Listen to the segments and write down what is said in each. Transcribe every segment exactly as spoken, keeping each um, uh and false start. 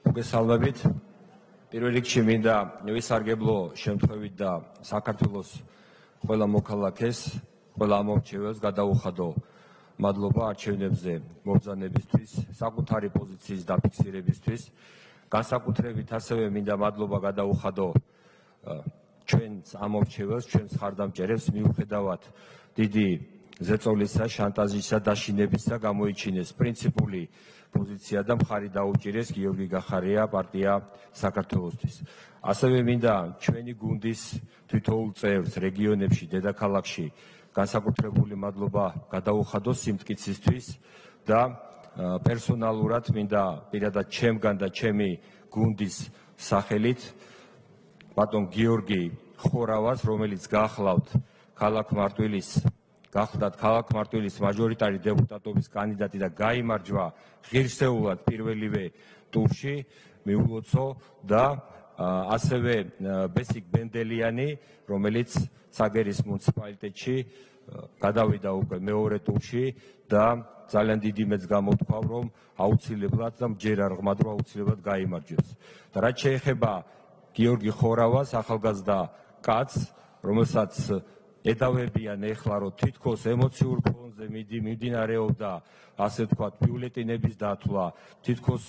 მოგესალმებით. პირველ რიგში მინდა ვისარგებლო შემთხვევით და საქართველოს ყველა მოქალაქეს, ყველა ამომრჩეველს გადაუხადო მადლობა არჩევნებზე მობრძანებისთვის, საკუთარი პოზიციის დაფიქსირებისთვის. განსაკუთრებით ასევე მინდა მადლობა გადაუხადო ჩვენს ამომრჩეველს, ჩვენს ხარდამჭერებს, მიუხედავად დიდი ზეწოლისა, შანტაჟისა და შინებისა გამოიჩინეს პრინციპული პოზიცია და მხარი დაუჭირეს გიორგი გახარია პარტია საქართველოსთვის. ასევე მინდა ჩვენი გუნდის თითოეულ წევრს რეგიონებში, დედაქალაქში განსაკუთრებული მადლობა გადაუხადო სიმტკიცისთვის და პერსონალურად მინდა პირადად ჩემგან და ჩემი გუნდის სახელით ბატონ გიორგი ხორავას, რომელიც გახლავთ ქალაქ მარტვილის გახლდათ ქალაქ მარტვილის მაჟორიტარი დეპუტატობის კანდიდატი და გაიმარჯვა ღირსეულად პირველივე ტურში, მიულოცო და ასევე ბესიკ ბენდელიანი, რომელიც საგერის მუნიციპალიტეტში გადავიდა უკვე მეორე ტურში და ძალიან დიდი მეც გამოთქვავ, რომ აუცილებლად და მჯერა ღრმად რომ აუცილებლად გაიმარჯვებს. და რაც შეეხება გიორგი ხორავას, ახალგაზრდა კაცს, რომელსაც ედავებიან ეხლა, რომ თითქოს ემოციურ ფონზე მიმდინარეობდა, ასე ვთქვათ, ბიულეტინების დათვლა, თითქოს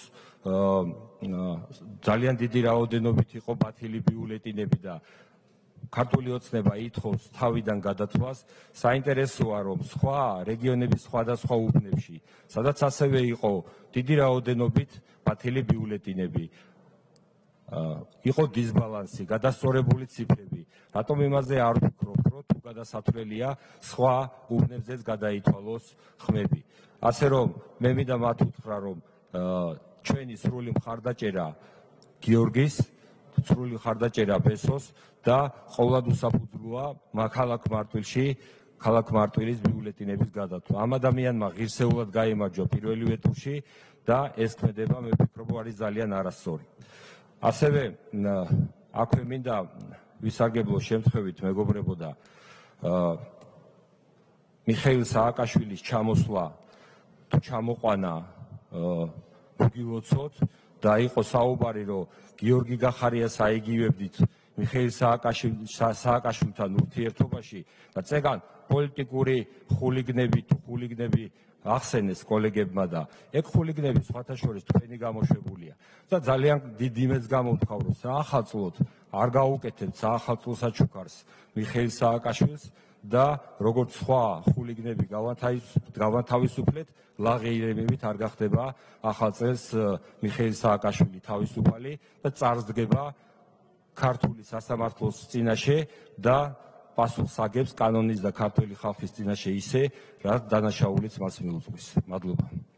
ძალიან დიდი რაოდენობით იყო ბათილი ბიულეტინები და ქართული ოცნება ითხოვს თავიდან გადათვლას. საინტერესოა, რომ სხვა რეგიონების სხვადასხვა უბნებში, სადაც ასევე იყო დიდი რაოდენობით ბათილი ბიულეტინები, იყო დისბალანსი, გადასწორებული ციფრები. რატომ იმაზე არ ვფიქრობ, რომ თუ გადასათვლელია, სხვა უბნებზეც გადაითვალოს ხმები. ასე რომ, მე მინდა მათ უთხრა, რომ ჩვენი სრული მხარდაჭერა გიორგის, სრული მხარდაჭერა ბესოს და ყოვლად უსაფუძვლოა ქალაქ მარტვილში, ქალაქ მარტვილის ბიულეტინების გადათვლა. ამ ადამიანმა ღირსეულად გაიმარჯვა პირველივე ტურში და ეს ქმედება, მე ვფიქრობ, არის ძალიან არასწორი. ასევე აქვე მინდა ვისარგებლო შემთხვევით მეგობრებო და მიხეილ სააკაშვილის ჩამოსვლა თუ ჩამოყვანა მოგილოცოთ და იყო საუბარი, რომ გიორგი გახარიას აიგივებდით მიხეილ სააკაშვილთან ურთიერთობაში და წეგან პოლიტიკური ხულიგნები თუ ხულიგნები ახსენეს კოლეგებმა და ეგ ხულიგნები სხვათა შორის თქვენი გამოშვებულია და ძალიან დიდ იმედს გამოვთქვავ, რომ საახალწლოდ არ გაუკეთებთ საახალწლო საჩუქარს მიხეილ სააკაშვილს და როგორც სხვა ხულიგნები გავანთავისუფლეთ, ლაღეირებებით არ გახდება ახალ წელს მიხეილ სააკაშვილი თავისუფალი და წარსდგება ქართული სასამართლოს წინაშე და პასუხს აგებს კანონის და ქართველი ხალხის წინაშე ისე, რაც დანაშაულიც მას მიუძღვის. მადლობა.